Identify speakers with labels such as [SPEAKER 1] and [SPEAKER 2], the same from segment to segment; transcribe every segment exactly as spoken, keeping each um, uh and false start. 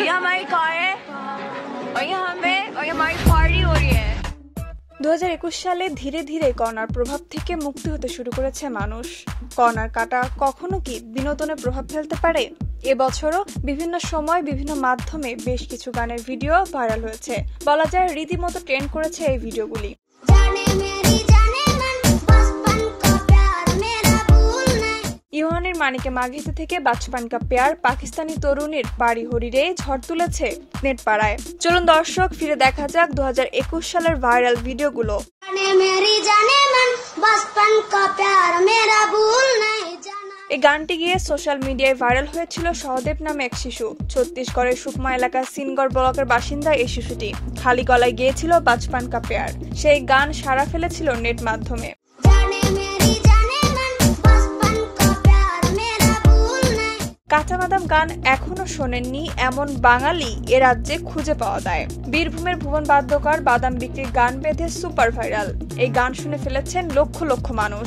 [SPEAKER 1] ये हमारी कार है और ये हमें और ये हमारी पार्टी हो रही है।
[SPEAKER 2] दो हज़ार একুশ সালে ধীরে ধীরে করোনার প্রভাব থেকে মুক্তি হতে শুরু করেছে মানুষ। করোনার কাটা কখনো কি বিনোদনে প্রভাব ফেলতে পারে? এবছরও বিভিন্ন সময় বিভিন্ন মাধ্যমে বেশ কিছু গানের ভিডিও ভাইরাল হয়েছে, বলা যায় রীতিমতো ট্রেন্ড করেছে এই ভিডিওগুলি। ইউহানির মানিকে মাঘিতে থেকে বাচপান কা প্যার পাকিস্তানি তরুণীর বাড়ি হরিরে ঝড় তুলেছে নেট পাড়ায়। চলুন দর্শক ফিরে দেখা যাক দু হাজার একুশ সালের ভাইরাল ভিডিওগুলো। এই গানটি গিয়ে সোশ্যাল মিডিয়ায় ভাইরাল হয়েছিল সহদেব নামে এক শিশু। ছত্তিশগড়ের সুকমা এলাকার সিনগড় ব্লকের বাসিন্দা এই শিশুটি খালি গলায় গিয়েছিল বাচপান কা প্যার। সেই গান সাড়া ফেলেছিল নেট মাধ্যমে। কাঁচা বাদাম গান এখনো শোনেননি এমন বাঙালি এ রাজ্যে খুঁজে পাওয়া যায়। বীরভূমের ভুবন বাদ্যকার বাদাম বিক্রির গান বেঁধে সুপার ভাইরাল। এই গান শুনে ফেলেছেন লক্ষ লক্ষ মানুষ।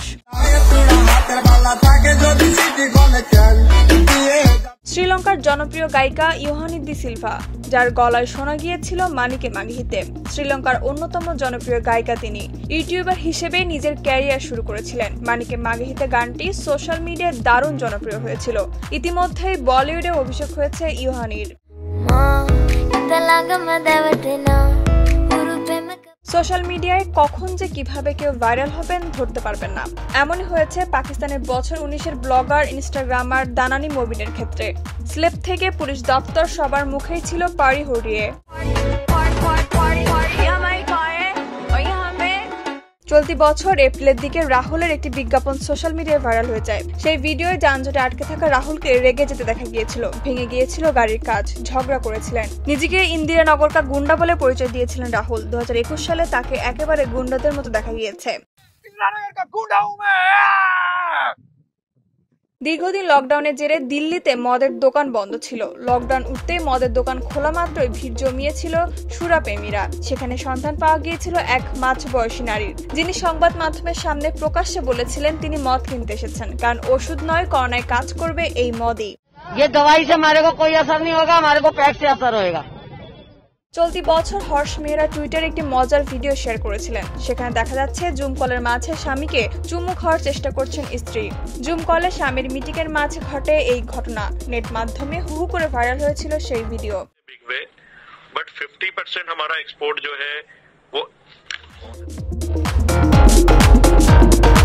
[SPEAKER 2] শ্রীলঙ্কার জনপ্রিয় গায়িকা ইউহানি দি সিলভা, যার গলায় শোনা গিয়েছিল মানিকে মাঘিতে। শ্রীলঙ্কার অন্যতম জনপ্রিয় গায়িকা তিনি। ইউটিউবার হিসেবে নিজের ক্যারিয়ার শুরু করেছিলেন। মানিকে মাঘিতে গানটি সোশ্যাল মিডিয়ায় দারুণ জনপ্রিয় হয়েছিল। ইতিমধ্যেই বলিউডে অভিষেক হয়েছে ইউহানির। সোশ্যাল মিডিয়ায় কখন যে কিভাবে কেউ ভাইরাল হবেন ধরতে পারবেন না। এমনই হয়েছে পাকিস্তানের বছর উনিশের ব্লগার ইনস্টাগ্রামার দানানি মবিনের ক্ষেত্রে। স্লেপ থেকে পুলিশ দপ্তর সবার মুখেই ছিল পাড়ি হরিয়ে। চলতি বছর এপ্রিলের দিকে রাহুলের একটি বিজ্ঞাপন সোশ্যাল মিডিয়ায় ভাইরাল হয়ে যায়। সেই ভিডিওয় যানজটে আটকে থাকা রাহুলকে রেগে যেতে দেখা গিয়েছিল। ভেঙে গিয়েছিল গাড়ির কাজ, ঝগড়া করেছিলেন। নিজেকে ইন্দিরানগর কা গুন্ডা বলে পরিচয় দিয়েছিলেন রাহুল। দু হাজার একুশ সালে তাকে একেবারে গুন্ডাদের মতো দেখা গিয়েছে। দীর্ঘদিন লকডাউনের জেরে দিল্লিতে মদের দোকান বন্ধ ছিল। লকডাউন উঠতেই মদের দোকান খোলা মাত্রই ভিড় জমিয়েছিল সুরাপ্রেমীরা। সেখানে সন্ধান পাওয়া গিয়েছিল এক মাঝ বয়সী নারীর, যিনি সংবাদ মাধ্যমের সামনে প্রকাশ্যে বলেছিলেন তিনি মদ কিনতে এসেছেন, কারণ ওষুধ নয়, করোনায় কাজ করবে এই মদই। চলতি বছর হর্ষ মেহরা টুইটারে একটি মজার ভিডিও শেয়ার করেছিলেন। সেখানে দেখা যাচ্ছে জুম কলের মাঝে স্বামীকে চুমু খাওয়ার চেষ্টা করছেন স্ত্রী। জুম কলে স্বামীর মিটিংয়ের মাঝে ঘটে এই ঘটনা। নেট মাধ্যমে হু হু করে ভাইরাল হয়েছিল সেই ভিডিও।
[SPEAKER 3] बट फिफ्टी परसेंट हमारा एक्सपोर्ट जो है वो